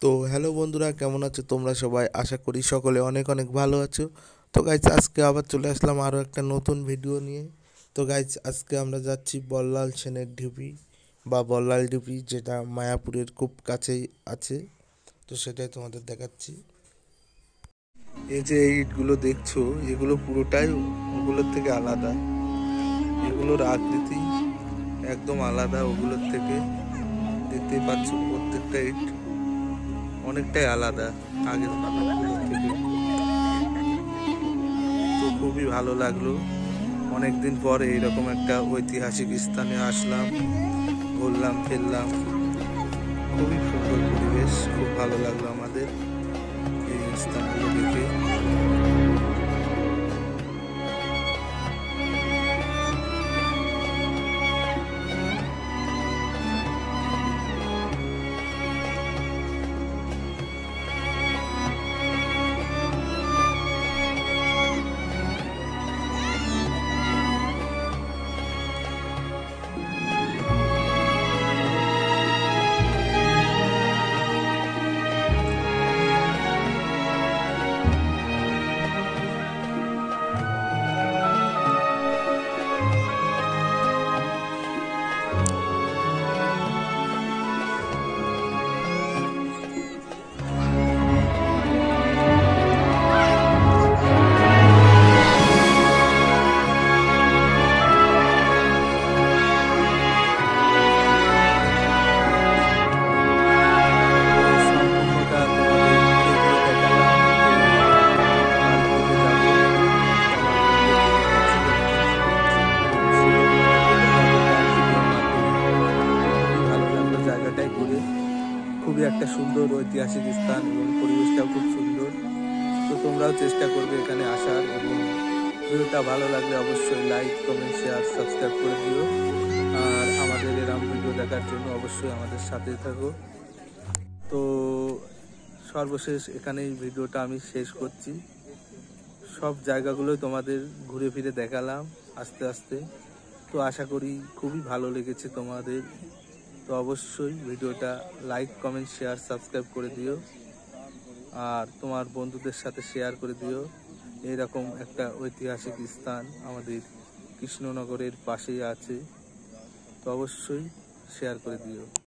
তো হ্যালো বন্ধুরা, কেমন আছো তোমরা সবাই? আশা করি সকলে অনেক অনেক ভালো আছো। তো গাইজ আজকে আবার চলে আসলাম আরও একটা নতুন ভিডিও নিয়ে। তো গাইজ আজকে আমরা যাচ্ছি বল্লাল সেনের ঢিপি বা বল্লাল ঢিপি, যেটা মায়াপুরের খুব কাছেই আছে। তো সেটাই তোমাদের দেখাচ্ছি। এই যে এই ইটগুলো দেখছো, এগুলো পুরোটাই ওগুলোর থেকে আলাদা। এগুলোর আকৃতি একদম আলাদা ওগুলোর থেকে। দেখতেই পাচ্ছ প্রত্যেকটা ইট অনেকটাই আলাদা আগের থেকে। তো খুবই ভালো লাগলো, অনেকদিন পর এইরকম একটা ঐতিহাসিক স্থানে আসলাম, ঘুরলাম ফিরলাম। খুবই সুন্দর পরিবেশ, খুব ভালো লাগলো আমাদের এই স্থানগুলো দেখে। ঘুরে খুবই একটা সুন্দর ঐতিহাসিক স্থান এবং পরিবেশটাও খুব সুন্দর। তো তোমরাও চেষ্টা করবে এখানে আসার, এবং ভিডিওটা ভালো লাগলে অবশ্যই লাইক, কমেন্ট, শেয়ার, সাবস্ক্রাইব করে দিও। আর আমাদের এরকম ভিডিও দেখার জন্য অবশ্যই আমাদের সাথে থাকো। তো সর্বশেষ এখানেই ভিডিওটা আমি শেষ করছি। সব জায়গাগুলোই তোমাদের ঘুরে ফিরে দেখালাম আস্তে আস্তে। তো আশা করি খুবই ভালো লেগেছে তোমাদের। তো অবশ্যই ভিডিওটা লাইক, কমেন্ট, শেয়ার, সাবস্ক্রাইব করে দিও। আর তোমার বন্ধুদের সাথে শেয়ার করে দিও। এরকম একটা ঐতিহাসিক স্থান আমাদের কৃষ্ণনগরের পাশেই আছে। তো অবশ্যই শেয়ার করে দিও।